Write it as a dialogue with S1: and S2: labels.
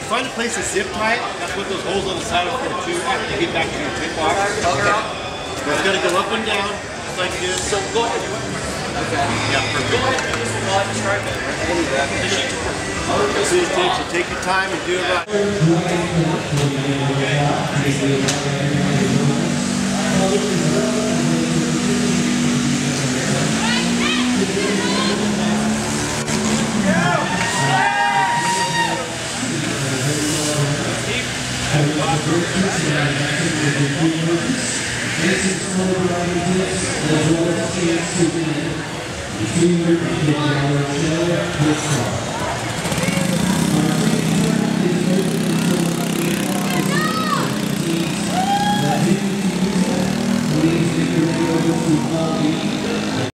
S1: find a place to zip tie it, that's what those holes on the side are for too, after you get back to your tip box.
S2: Okay.
S1: So it's gonna go up and down, just like this.
S2: So go ahead. Okay.
S1: Yeah, perfect.
S2: Go ahead. Well, I described it.
S1: See it takes, so take your time and do it right.